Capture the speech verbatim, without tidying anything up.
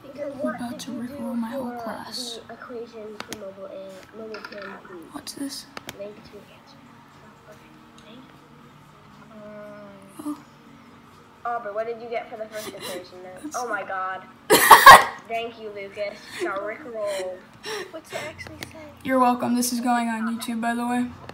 I'm about to rickroll my whole class. The equation for mobile and mobile pin. What's this? Link to answer. Okay, thank you. Um, Oh. oh, but what did you get for the first equation then? Oh my god. Thank you, Lucas. Got rickrolled. What's it actually say? You're welcome. This is going on YouTube, by the way.